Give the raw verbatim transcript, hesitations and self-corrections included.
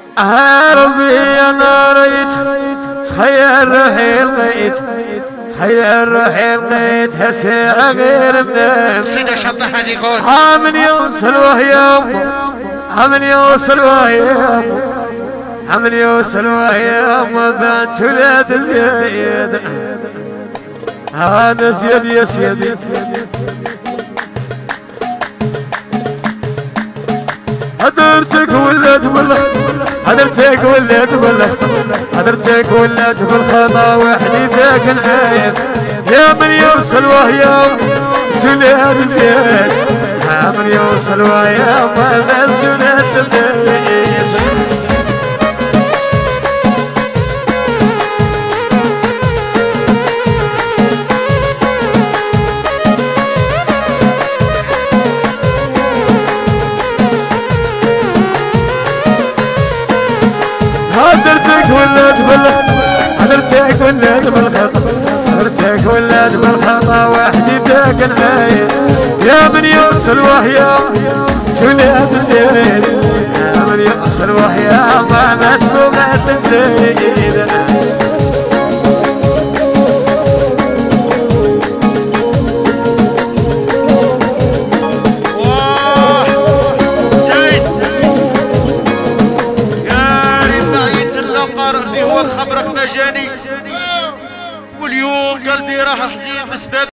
آه ربي انا ريت تخيل روحي لقيت تخيل روحي لقيت هالساعة غير من سيدة شطح هذه يقول عامن يوصل وهي امه عامن يوصل وهي امه عامن يوصل وهي امه بنت ولاد زيد هذا زيد يا سيدي حضرتك ولات بالله حضرتك ولات بالله حضرتك ولات بالخطا وحدي ذاك نعايد يا من يوصل وهي تولاد زياد يا من يوصل وهي ما مسجونات الدنيا حضرتك ولات بالله حضرتك ولات بالخطا حضرتك ولات بالخطا وحدي ذاك العايد يا من يوصل وهي تولاد زين يا من يوصل وهي ما مسبوقة زين